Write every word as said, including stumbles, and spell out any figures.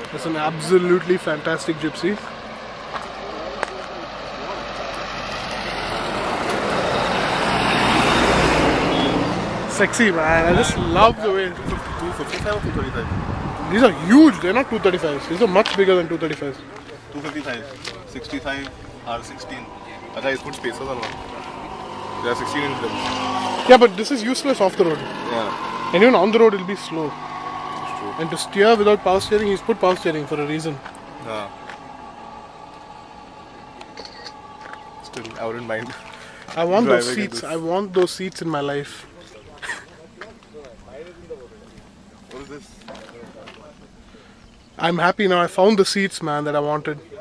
It's an absolutely fantastic gypsy. Sexy, man. I just love the way. two fifty-five or two thirty-five? These are huge. They're not two thirty-fives. These are much bigger than two thirty-fives. two fifty-five. sixty-five R sixteen. Acha, it's put spacers on one. There are sixteen inch rims. Yeah, but this is useless off the road. Yeah. And even on the road, it'll be slow. That's true. And to steer without power steering, he's put power steering for a reason. Yeah. Still, I wouldn't mind. I want those driving in seats. this. I want those seats in my life. What is this? I'm happy now. I found the seats, man, that I wanted.